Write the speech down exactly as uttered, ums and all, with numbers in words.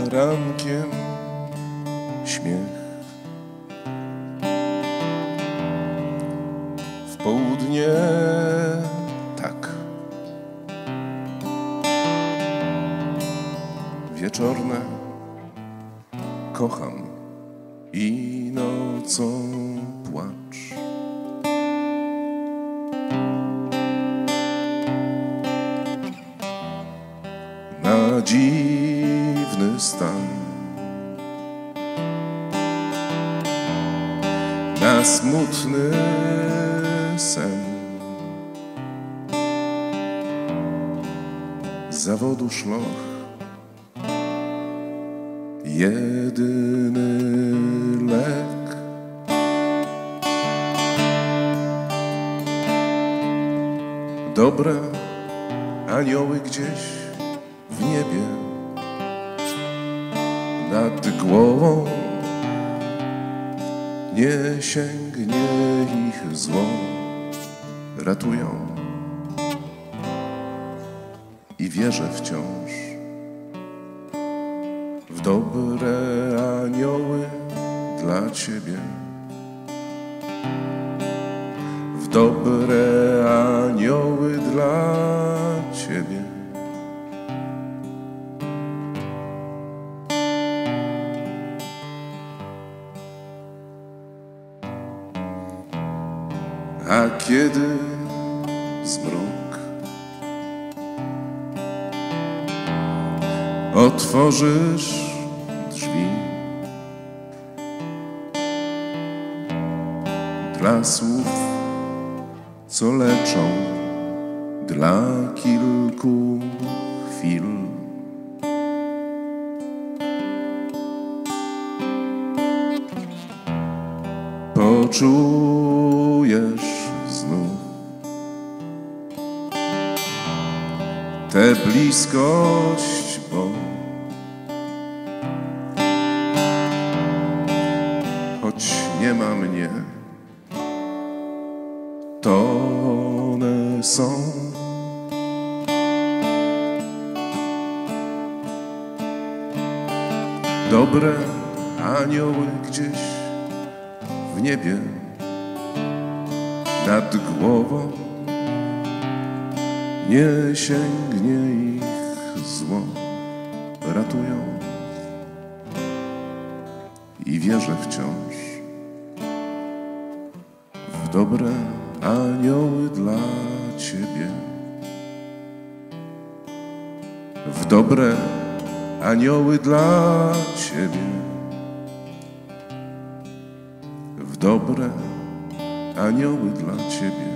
rankiem śmiech, w południe tak, wieczorne kocham i nocą płacz. Na dziwny stan, na smutny sen zawodu szloch, jedyny lek. Dobre anioły gdzieś w niebie nad głową, nie sięgnie ich zło, ratują i wierzę wciąż w dobre anioły dla Ciebie, w dobre anioły dla Ciebie. A kiedy zmrok otworzysz drzwi dla słów, co leczą dla kilku chwil, poczujesz znów tę bliskość, bo choć nie ma mnie, to one są. Dobre anioły gdzieś w niebie nad głową, nie sięgnie ich zło, ratują i wierzę wciąż w dobre anioły dla Ciebie, w dobre anioły dla Ciebie, w dobre anioły dla Ciebie.